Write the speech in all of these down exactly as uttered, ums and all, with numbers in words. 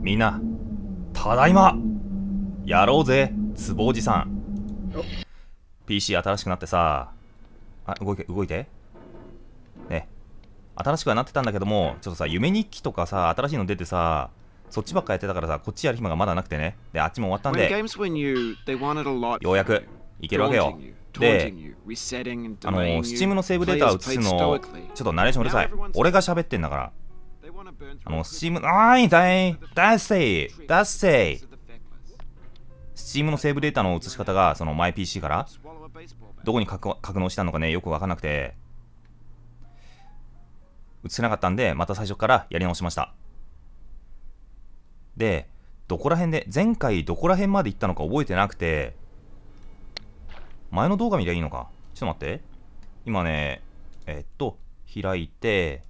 みんな、ただいまやろうぜ、つぼおじさん。ピーシー 新しくなってさ、あ、動いて、動いて。ね。新しくはなってたんだけども、ちょっとさ、夢日記とかさ、新しいの出てさ、そっちばっかやってたからさ、こっちやる暇がまだなくてね。で、あっちも終わったんで、ようやくいけるわけよ。で、あの、Steam のセーブデータを移すの、ちょっとナレーションうるさい。俺が喋ってんだから。あの、Steam、あーい、だい、だっせい、だっせい。Steam のセーブデータの移し方が、そのマイ ピーシー から、どこに格納したのかね、よくわかんなくて、映せなかったんで、また最初からやり直しました。で、どこら辺で、前回どこら辺まで行ったのか覚えてなくて、前の動画見りゃいいのか。ちょっと待って。今ね、えっと、開いて、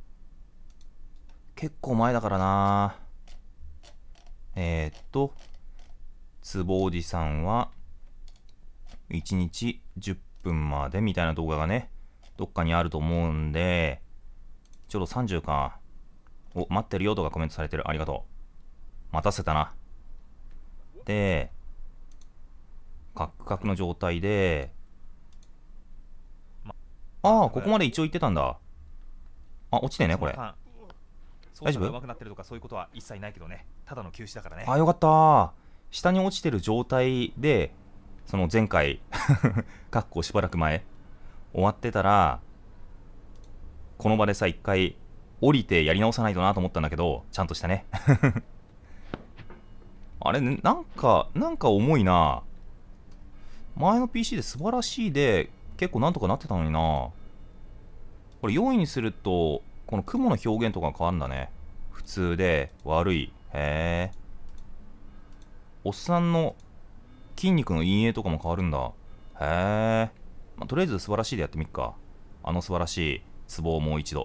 結構前だからな。えー、っと、つぼおじさんはいちにちじゅっぷんまでみたいな動画がね、どっかにあると思うんで、ちょうどさんじゅうか。お、待ってるよとかコメントされてる。ありがとう。待たせたな。で、カクカクの状態で、ああ、ここまで一応行ってたんだ。あ、落ちてね、これ。大丈夫？上手くなってるとかそういうことは一切ないけどね。ただの休止だからね。あ、よかった。下に落ちてる状態で、その前回、かっこしばらく前、終わってたら、この場でさ、一回降りてやり直さないとなと思ったんだけど、ちゃんとしたね。あれ、なんか、なんか重いな。前の ピーシー で素晴らしいで、結構なんとかなってたのにな。これよんいにすると、この雲の表現とか変わるんだね。普通で、悪い。へえ。おっさんの筋肉の陰影とかも変わるんだ。へえ。まあ、とりあえず素晴らしいでやってみっか。あの素晴らしいツボをもう一度。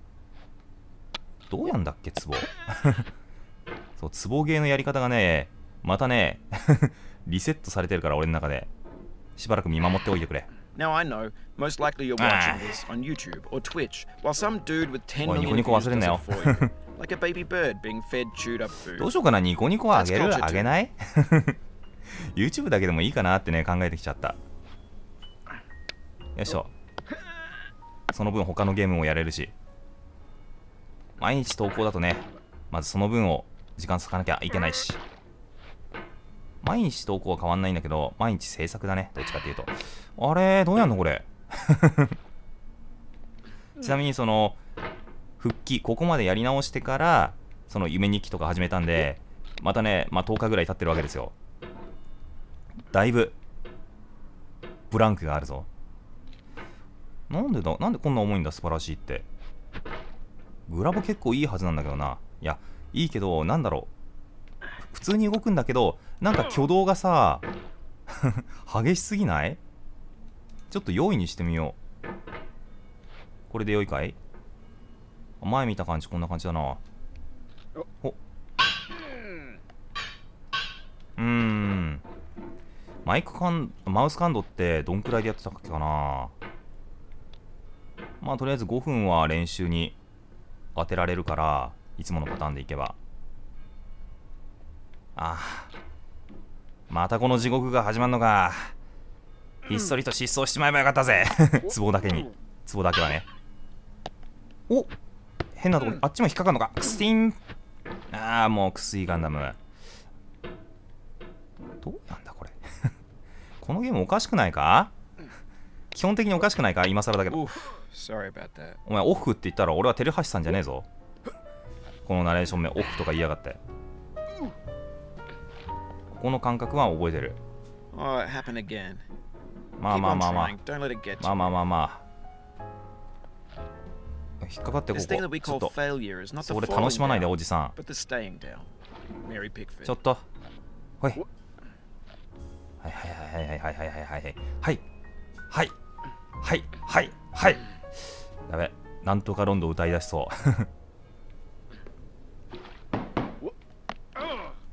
どうやんだっけ、ツボ。そう、ツボゲーのやり方がね、またね、リセットされてるから俺の中で。しばらく見守っておいてくれ。 Now I know, most likely you're watching this on YouTube or Twitch, while some dude with ten おい、ニコ million ニコ views 忘れん does な it よ。 for you, like a baby bird being fed chewed up どう food. しようかな、ニコニコあげるあげない？ YouTube だけでもいいかなってね、考えてきちゃった。よいしょ。その分他のゲームもやれるし。毎日投稿だとね、まずその分を時間割かなきゃいけないし。毎日投稿は変わんないんだけど、毎日制作だね、どっちかっていうと。あれ、どうやんのこれ。ちなみにその、復帰、ここまでやり直してから、その夢日記とか始めたんで、またね、まあとおかぐらい経ってるわけですよ。だいぶ、ブランクがあるぞ。なんでだ、なんでこんな重いんだ、素晴らしいって。グラボ結構いいはずなんだけどな。いや、いいけど、なんだろう。普通に動くんだけど、なんか挙動がさ、激しすぎない？ちょっと容易にしてみよう。これで良いかい？前見た感じこんな感じだな。お。うーん。マイク感、マウス感度ってどんくらいでやってたっけかな。まあとりあえずごふんは練習に当てられるから、いつものパターンでいけば。ああ。またこの地獄が始まるのか。ひっそりと失踪しちまえばよかったぜ。壺だけに。壺だけはね。お、変なとこに、あっちも引っかかんのか。クスティン。ああ、もうクスイガンダム。どうなんだこれ。このゲームおかしくないか？基本的におかしくないか？今更だけど。お前オフって言ったら俺はテレハシさんじゃねえぞ。このナレーション名オフとか言いやがって。ここの感覚は覚えてる。まあまあまあまあ。まあまあまあまあ。引っかかってここ。ちょっと。それ楽しまないでおじさん。ちょっと。ほい。はいはいはいはいはいはいはいはいはい。はいはいはいはいはい。やべ。なんとかロンド歌い出しそう。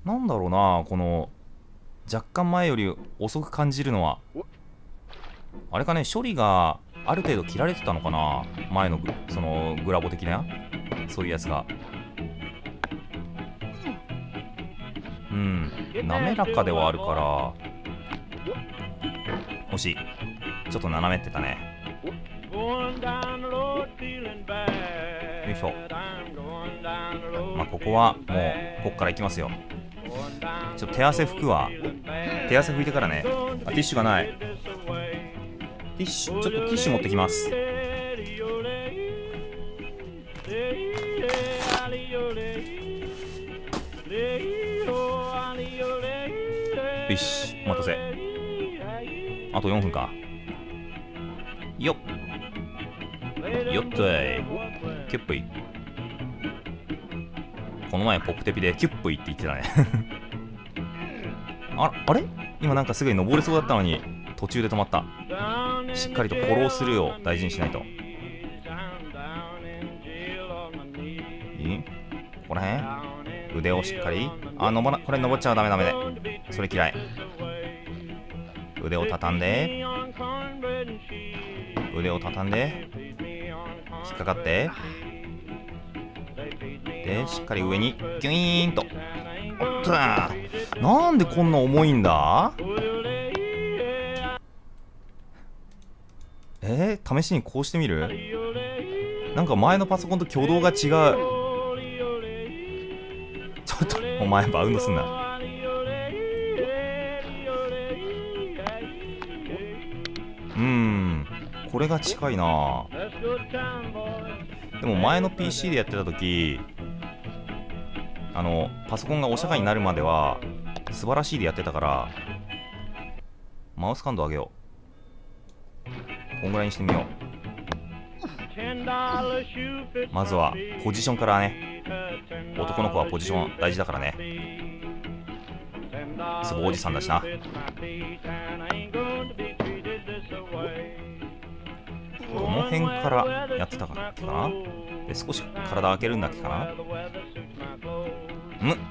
なんだろうな、この若干前より遅く感じるのは。あれかね、処理がある程度切られてたのかな、前のそのグラボ的なそういうやつが。 うん滑らかではあるから惜しい。ちょっと斜めってたね。よいしょ。まあここはもうこっから行きますよ。ちょっと手汗拭くわ。手汗拭いてからね。あ、ティッシュがない。ティッシュ、ちょっとティッシュ持ってきます。よし、お待たせ。あとよんぷんか。よっよっといキュップイ。この前ポップテピでキュップイって言ってたねああれ今なんかすぐに登れそうだったのに途中で止まった。しっかりとフォロースルーを大事にしないと。いいここら辺腕をしっかり。あ、登らこれ登っちゃダメダメで。それ嫌い。腕を畳んで腕を畳んで引っかかってでしっかり上にギュイーンと。おっとなんでこんな重いんだ。えー、試しにこうしてみる。なんか前のパソコンと挙動が違う。ちょっとお前バウンドすんな。うーんこれが近いな。でも前の ピーシー でやってた時あのパソコンがお釈迦になるまでは素晴らしいでやってたからマウス感度上げよう。こんぐらいにしてみよう。まずはポジションからね。男の子はポジション大事だからね。つぼおじさんだしな。どの辺からやってたかなかな。で少し体開けるんだっけかな。む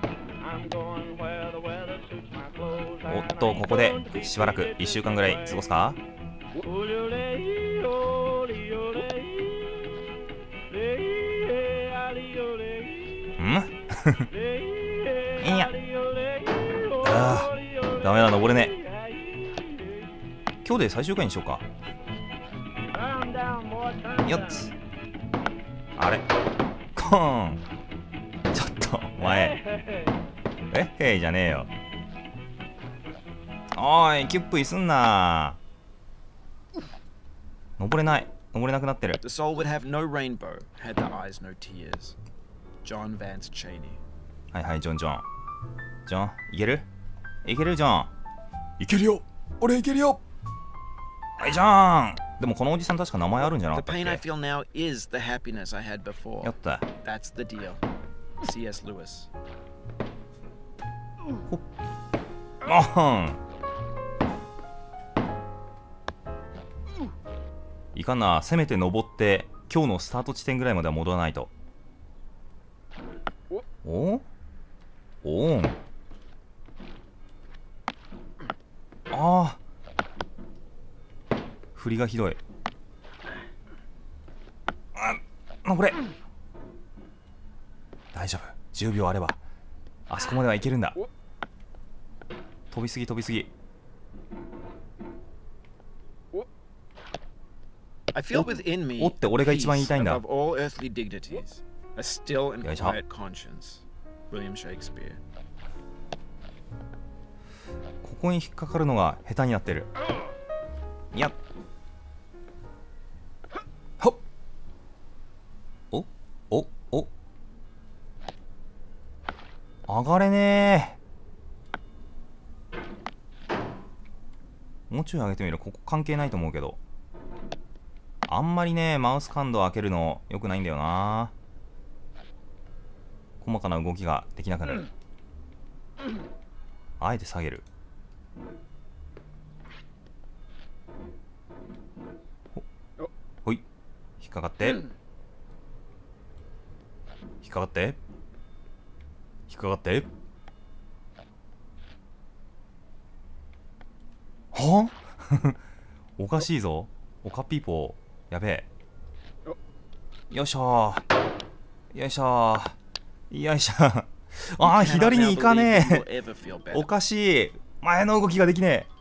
おっとここでしばらくいっしゅうかんぐらい過ごすか。んいやあーダメだ登れね。今日で最終回にしようか。よっつあれコーンちょっとお前えっへいじゃねえよ。おーいキュップイすんな。登れない登れなくなってる。 The soul would have no rainbow, had the eyes no tears. John Vance Cheney. はいはいジョンジョンジョンいけるいけるジョンいけるよ俺いけるよ。 はいジョン。でもこのおじさん確か名前あるんじゃなか The ったっ pain I け。 feel now is the happiness I had before. やった。 That's the deal. C S. Lewis. ほっあはんいかんな。せめて登って今日のスタート地点ぐらいまでは戻らないと。おおんああ振りがひどい。あ登れ大丈夫じゅうびょうあればあそこまではいけるんだ。飛びすぎ飛びすぎ。 I feel within me おって俺が一番言いたいんだ。 above all earthly dignities, a still and よいしょ。 quiet conscience. William Shakespeare. ここに引っかかるのが下手になってる。いやほっおおお上がれねえ。もうちょい上げてみる。ここ関係ないと思うけどあんまりねマウス感度開けるの良くないんだよな。細かな動きができなくなる。あえて下げる。ほほい引っかかって引っかかって引っかかってはおかしいぞおかっぴーぽーやべえ。よいしょよいしょよいしょああ、 You cannot 左に now 行か believe ね that え you'll ever feel better. おかしい。前の動きができねえ。